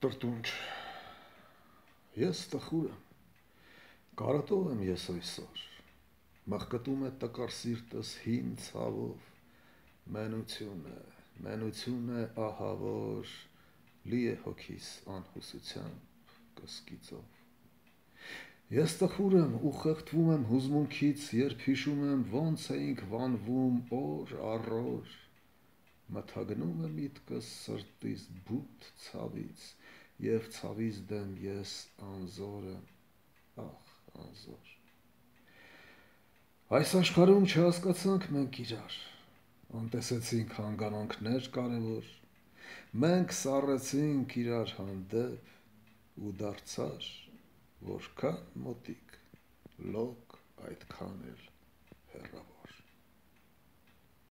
Տրտունջ, ես տխուր եմ, կարատով եմ ես այսօր, մղկտում է տկար սիրտս հին ցավով, մենություն է ահավոր, լի է հոգիս անհուսությամբ, կսկիծով։ Ես տխուր եմ ու խեղդվում եմ հուզմունքից, երբ հիշում եմ ոնց էինք վանվում օր առ օր, մթագնում է միտքս սրտիս բութ ցավից, և ցավից դեմ ես անզոր եմ, ախ անզոր։ Այս աշխարհում չհասկացանք մենք իրար, անտեսեցինք հանգամանքներ կարևոր, մենք սառեցինք իրար հանդեպ ու դարձար, որքան մոտիկ, լոկ այդքան էլ հեռավոր։